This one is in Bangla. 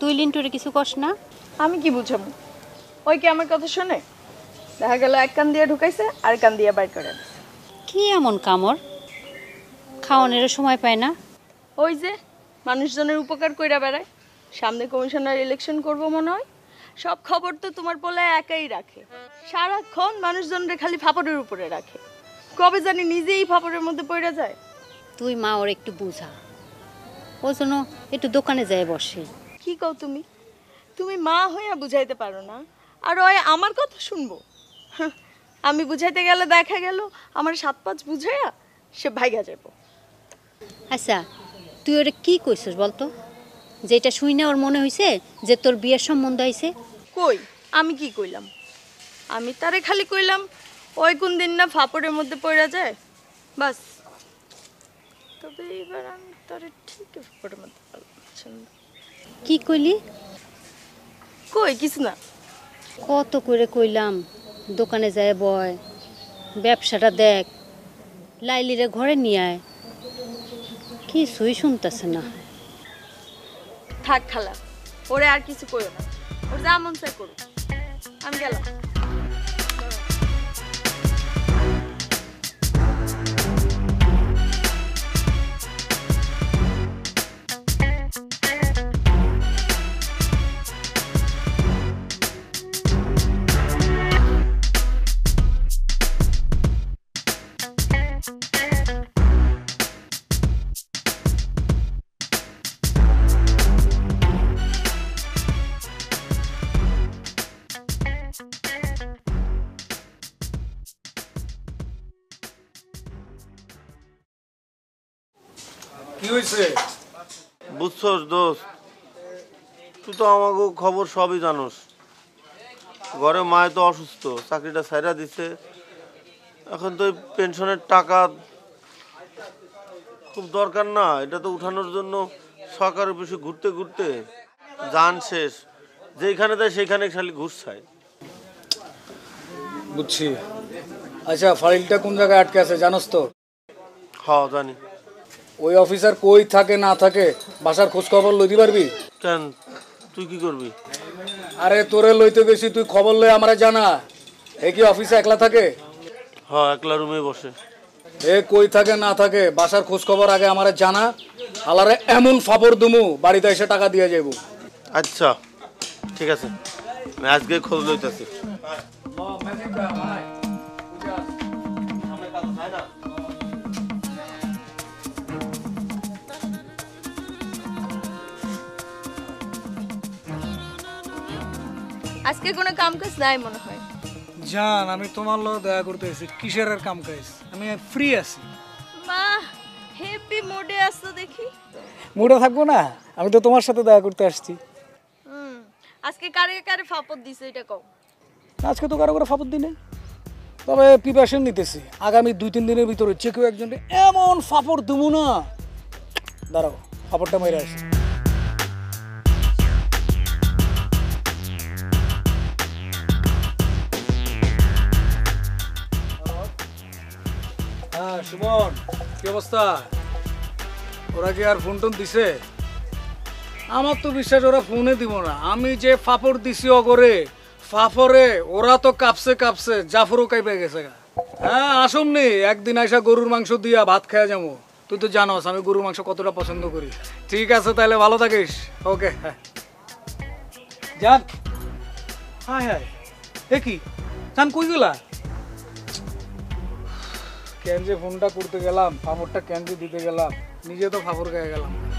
তুই লিন্টুরে কিছু কস না? আমি কি বুঝাবো? ওই কি আমার কথা শোনে? দেখা গেল এক কান দিয়ে ঢুকাইছে আর কান দিয়ে বাইর করে দিছে। কি এমন কামড়? খাওয়ানোর সময় পায় না? ওই যে মানুষজনের উপকার কইরা বেড়ায়, সামনে কমিশনার ইলেকশন করব মনে হয়, সব খবর তো তোমার পোলা একাই রাখে, সারাক্ষণ মানুষজনরে খালি ফাপড়ের উপরে রাখে। কবে জানি নিজেই ফাপড়ের মধ্যে পড়ে যায়। তুই মা ওর একটু বুঝা, ও জন্য একটু দোকানে যায় বসে। কি কও তুমি? তুমি মা হইয়া বুঝাইতে পারো না, আর ওই আমার কথা শুনবো? হাহ, আমি বুঝাইতে গেলে দেখা গেল আমার 7-5 বুঝাইয়া সে ভাইগা যাবো। আচ্ছা, তুই ওরে কি কইছিস বলতো? যেটা শুই না ওর মনে হইছে যে তোর বিয়ের সম্বন্ধ হইছে? কই, আমি কি কইলাম? আমি তারে খালি কইলাম ওই কোন দিন না ফাপড়ের মধ্যে পড়া যায়, বাস। তবে এবার আমি তারে ঠিক ফাপড়ের মধ্যে পড়লাম। কি কইলি? কই কিছু না। কত করে কইলাম দোকানে যায় বয়, ব্যবসাটা দেখ, লাইলিরে ঘরে নিয়ে আয়, কিছুই শুনতেছে না। থাক খালা, ওরে আর কিছু কইও না, ওর যা মন চায় করুক, আমি গেলাম। কি হয়েছে? বুঝছস দোস্ত, তুই তো আমাকে খবর সবই জানোস। ঘরে মায় তো অসুস্থ, চাকরিটা ছাইরা দিছে। এখন তো পেনশনের টাকা খুব দরকার না, এটা তো উঠানোর জন্য সরকার অফিসে ঘুরতে ঘুরতে জান শেষ। যেখানে দেয় সেইখানে খালি ঘুষ চায়। বুঝছি। আচ্ছা, ফাইলটা কোন জায়গায় আটকে আছে জানোস তো? হ্যাঁ জানি। ওই অফিসার কই থাকে না থাকে বাসার খোঁজ খবর লইতে পারবি? কেন, তুই কি করবি? আরে তোরে লইতে গেছি, তুই খবর লই আমারে জানা। এ কি অফিসে একলা থাকে? হ্যাঁ, একলা রুমে বসে। এ কই থাকে না থাকে বাসার খোঁজ খবর আগে আমারে জানা। আলারে এমন ফাপড় দুমু বাড়িতে এসে টাকা দিয়ে যাইব। আচ্ছা ঠিক আছে, আমি আজকে খোঁজ লইতেছি। আজকে কোনো কাম কাজ নাই মনে হয়। জান, আমি তোমার লগে দেখা করতে এসেছি। কিসের আর কাম কাজ? আমি ফ্রি আছি। মা হেভি মোডে আসতো দেখি। মুডে থাকবো না? আমি তো তোমার সাথে দেখা করতে আসছি। আজকে কারে কারে ফাপড় দিছে এটা কও। আজকে তো কারো করে ফাপড় দিই নাই, তবে প্রিপারেশন নিতেছি। আগামী 2-3 দিনের ভিতরে যে কেউ একজনকে এমন ফাপড় দেবো না, দাঁড়াও ফাপড়টা মেরে আসি। হ্যাঁ সুমন, কি অবস্থা? ওরা কি আর ফোন টোন দিছে? আমার তো বিশ্বাস ওরা ফোনে দিব না। আমি যে ফাপড় দিছি অগরে ফাফরে, ওরা তো কাঁপছে কাঁপছে, জাফরও কাঁপে গেছে। হ্যাঁ আসুমনি, একদিন আইসা গরুর মাংস দিয়া ভাত খাওয়া যাবো। তুই তো জানোস আমি গরুর মাংস কতটা পছন্দ করি। ঠিক আছে তাহলে, ভালো থাকিস। ওকে, হ্যাঁ যান। হ্যাঁ হ্যাঁ, এ কি জান, কই গেলা? কেন যে ফোনটা করতে গেলাম, ফাফরটা কেন যে দিতে গেলাম, নিজে তো ফাফর খেয়ে গেলাম।